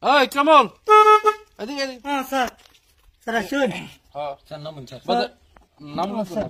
ওই কামল এদিকে হ্যাঁ স্যার স্যার আসুন হ্যাঁ স্যার নামুন স্যার নাম স্যার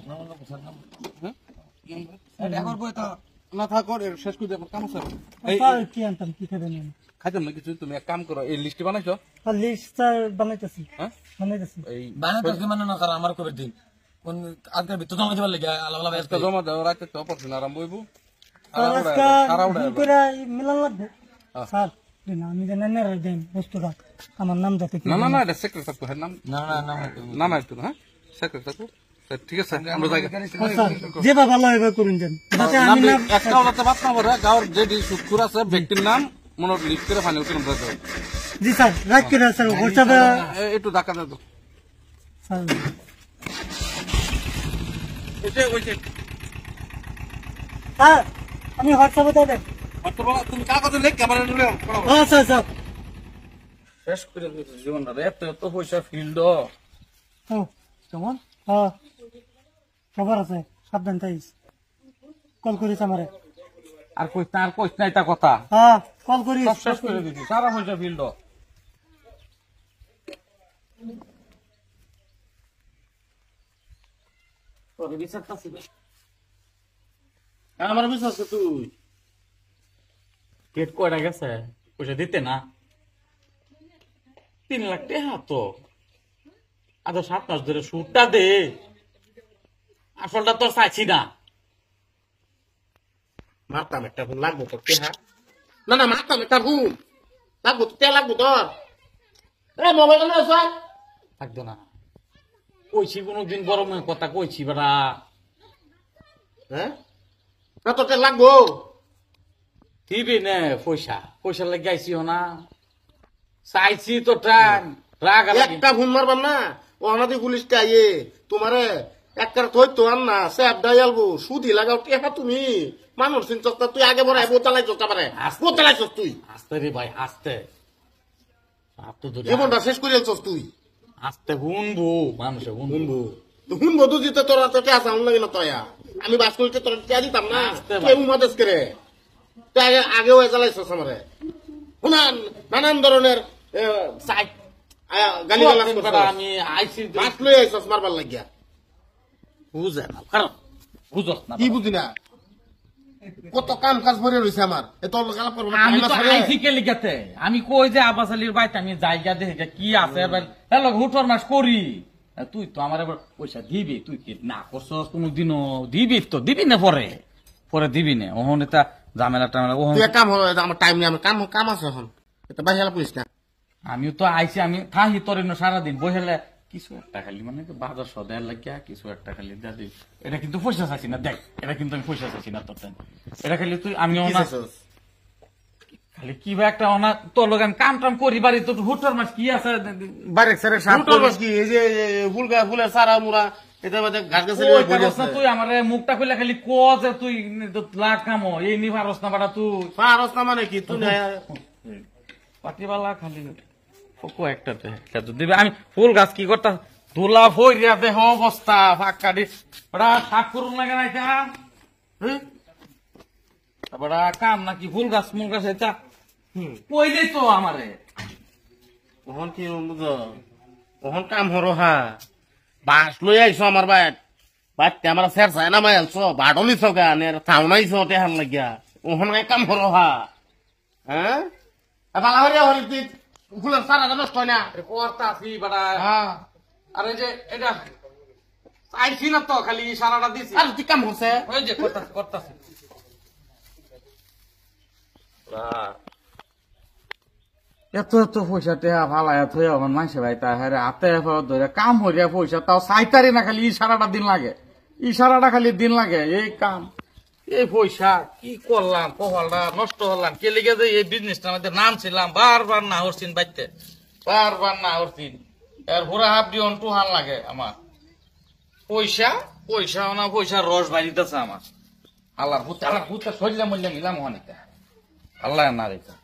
এখন বই তো না থাকো শেষ করে দেবো কাম স্যার স্যার কি আনতাম কি খাবেন খাইতাম না কিছু তুমি এক কাম করো এই লিস্টে বানাইছো লিস্ট স্যার বানাইতেছি হ্যাঁ বানাইতেছি এই বানাতে মানে না স্যার আমার কবে দিন কোন আজকে ভিতর জমা দিবার লাগে আলাদা একটা জমা দাও রাতে তো অপারেশন আরাম বইবো স্যার আজকে ভুল করে মিলান লাগবে স্যার দিন আমি জানেন না দেন বস্তুটা আমার নাম যাতে না না না এটা সেক্রেটারি থাকতো হ্যাঁ নাম না না না না না একটু হ্যাঁ সেক্রেটারি থাকতো ঠিক আছে আমরা যাই স্যার যেভাবে ভালো হবে করুন যান যাতে আমি না একটা ওটাতে বাদ না পড়ে গাঁর যে শুক্র আছে ব্যক্তির নাম মনে লিস্ট করে ফাইনাল করে আমরা যাই জি স্যার রাখি না স্যার হোয়াটসঅ্যাপে একটু ধাক্কা দাও স্যার ওইটা ওইটা স্যার আমি হোয়াটসঅ্যাপে দিয়ে দেন তুমি কাগজে লেখ ক্যামেরা নিলে হ্যাঁ স্যার স্যার শেষ করে দিয়েছে জীবনটা এত এত পয়সা ফিল্ড ও কেমন হ্যাঁ খবর আছে সাবধান থাইস কল করিস আমারে আর কই তার কইস নাই তা কথা হ্যাঁ কল করিস সব শেষ করে দিছি সারা পয়সা ফিল্ড তোর বিচার তা ছিল আমার বিশ্বাস তুই পেট কয়টা গেছে পয়সা দিতে না 3 লাখ টাকা তো আজ 7 মাস ধরে সুদটা দে আসলটা তো চাইছি না মারতাম একটা ফোন লাগবো তোর টেহা না না মারতাম একটা ফোন লাগবো তো টেহা লাগবো তোর মোবাইল থাকতো না কইছি কোনোদিন গরমে কথা কইছি বেড়া হ্যাঁ না তোর টেহা লাগবো দিবি নে পয়সা পয়সা লাগে আইছি না চাইছি তো টান রাগ লাগি একটা ফোন মারবাম না ও আমাদের পুলিশটা আইয়ে তোমারে একটা থই তো আন না স্যাপ ডাই আলবো সুদি লাগাও টেহা তুমি মানুষ চিন্তা তুই আগে বড় বোতালাই চোখটা পারে বোতালাইছস তুই আস্তে রে ভাই আস্তে তো ধরে জীবনটা শেষ করে আলছস তুই আস্তে শুনবো মানুষে শুনবো শুনবো তো শুনবো তুই দিতে তোর তো টেহা চাউন লাগে না তয়া আমি বাস করতে তোর টেহা দিতাম না আস্তে ভাই। কেউ মাদেশ করে তুই আগে আগেও জ্বালাইছস আমারে শুনান নানান ধরনের সাইট গালি গালাজ করছস আমি আইছি মাছ লই আইছস মারবার লাগিয়া বুঝে না কারণ বুঝস না কি বুঝি না কত কাম কাজ ভরে রয়েছে আমার এত গালা করবো আমি তো আইছি কে লিখাতে আমি কই যে আব্বাস আলীর বাইতে আমি জায়গা দেখে কি আছে এবার হ্যালো হুটর মাস করি তুই তো আমার এবার পয়সা দিবি তুই কি না করছস কোনোদিনও দিবি না পরে পরে দিবি না ওহন এটা ঝামেলা টামেলা ওহন তুই এক কাম হলো আমার টাইম নেই আমার কাম আছে এখন এটা বাইরে পুলিশ না আমিও তো আইছি আমি থাহি তোর সারাদিন বসেলে কিছু একটা খালি মানে বাজার সদায় লাগিয়া কিছু একটা খালি দাদি এটা কিন্তু পয়সা চাইছি না দেখ এটা কিন্তু আমি পয়সা চাইছি না তোর এটা খালি তুই আমি খালি কি বা একটা অনা তোর লোক আমি কাম টাম করি বাড়ি তোর হুটর মাস কি আছে বাইরে স্যার কি এই যে ফুলের সারা মুরা এটা মধ্যে ঘাস গাছে তুই আমার মুখটা খুলে খালি ক যে তুই লাখ কামো এই নি পারস না বাড়া তুই পারস না মানে কি তুই পাটিবালা খালি কয়েকটাতে দিবে আমি ফুল গাছ কি করতাম ধুলা ফইরা দেহ অবস্থা ফাঁকা দি ওরা সাপ করুন লাগে না এটা বড়া কাম নাকি ফুল গাছ মুল গাছ এটা কইলেই তো আমারে ওহন কি বুঝো ওহন কাম হরো হা বাস লই আইছো আমার বাইতে আমার স্যার চাই না মাইলছো বাড়লি চৌকা নে থাউনাইছো তেহান লাগিয়া ওহন কাম হরো হা হ্যাঁ বালা হরিয়া হরি তুই ফুলের সারা নষ্ট হয় না করতাছি বড়া হ্যাঁ আরে যে এটা আইছি না তো খালি সারাটা দিছি আর তুই কাম হচ্ছে ওই যে করতাছি এত এত পয়সা টেহা ভালায় থই আমার মাসে ভাই তা হ্যাঁ হাতে ধরে কাম হরিয়া পয়সা তাও সাইতারি না খালি ইশারাটা দিন লাগে ইশারাটা খালি দিন লাগে এই কাম এই পয়সা কি করলাম কহলটা নষ্ট হলাম কে লিগে যে এই বিজনেসটা আমাদের নাম ছিলাম বারবার না হরছিন বাইতে বারবার না হরছিন এর ঘোরা হাফ দিন টুহান লাগে আমার পয়সা না পয়সা রস বাড়িতেছে আমার আল্লাহ ভূত শরীরে মূল্য মিলাম অনেকটা আল্লাহ না রেখা